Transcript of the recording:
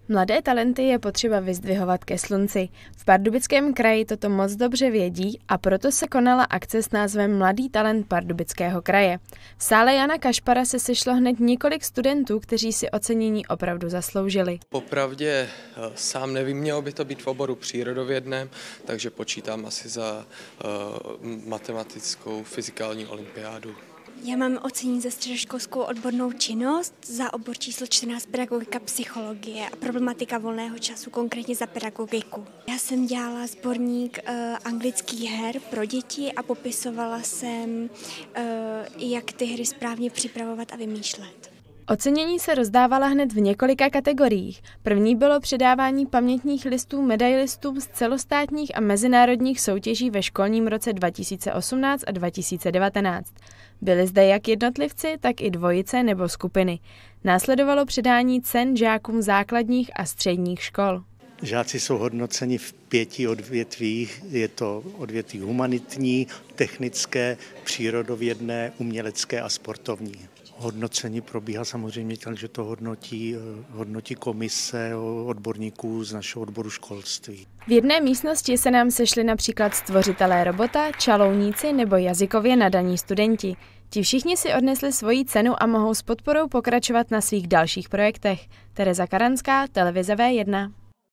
Mladé talenty je potřeba vyzdvihovat ke slunci. V Pardubickém kraji toto moc dobře vědí a proto se konala akce s názvem Mladý talent Pardubického kraje. V sále Jana Kašpara se sešlo hned několik studentů, kteří si ocenění opravdu zasloužili. Popravdě sám nevím, mělo by to být v oboru přírodovědném, takže počítám asi za matematickou fyzikální olympiádu. Já mám ocenění za středoškolskou odbornou činnost, za obor číslo 14 pedagogika psychologie a problematika volného času, konkrétně za pedagogiku. Já jsem dělala sborník anglických her pro děti a popisovala jsem, jak ty hry správně připravovat a vymýšlet. Ocenění se rozdávala hned v několika kategoriích. První bylo předávání pamětních listů medailistům z celostátních a mezinárodních soutěží ve školním roce 2018 a 2019. Byli zde jak jednotlivci, tak i dvojice nebo skupiny. Následovalo předání cen žákům základních a středních škol. Žáci jsou hodnoceni v 5 odvětvích. Je to odvětví humanitní, technické, přírodovědné, umělecké a sportovní. Hodnocení probíhá samozřejmě tak, že to hodnotí komise odborníků z našeho odboru školství. V jedné místnosti se nám sešli například stvořitelé robota, čalouníci nebo jazykově nadaní studenti. Ti všichni si odnesli svoji cenu a mohou s podporou pokračovat na svých dalších projektech. Tereza Karanská, televize V1.